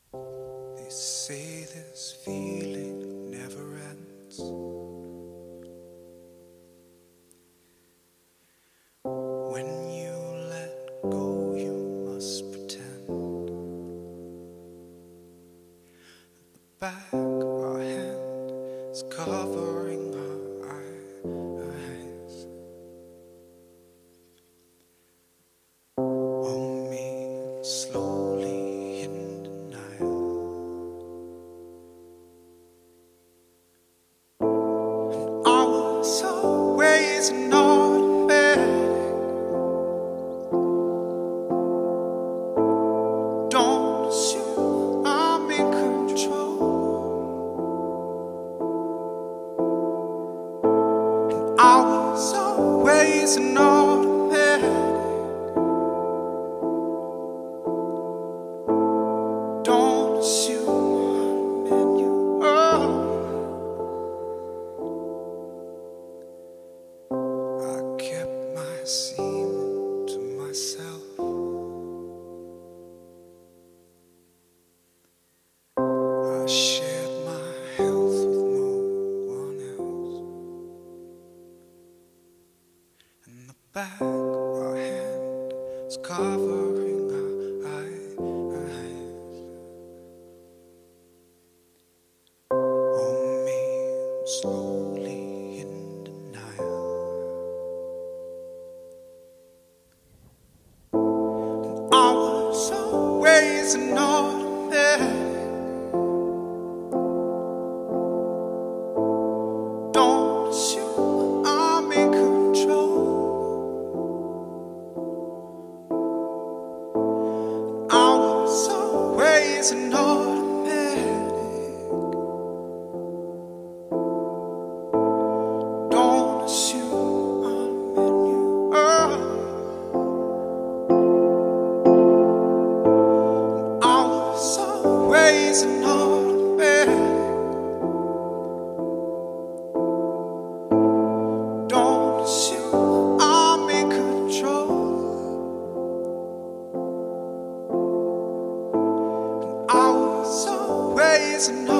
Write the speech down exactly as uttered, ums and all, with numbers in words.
They say this feeling never ends. When you let go, you must pretend the back of our hand is covering our eyes. On me slowly in denial. I was always an automatic. Don't assume I'm in control. And I was always an automatic. Don't assume I'm in you. Oh. I kept my semen to myself. I shared my health with no one else. And the back of our hand is covering our eyes. On me slowly in denial. I was always an automatic. Don't assume I'm in control. I was always an automatic. Don't assume I'm in you. Oh. I was always an automatic. Don't assume I'm in control. I was always an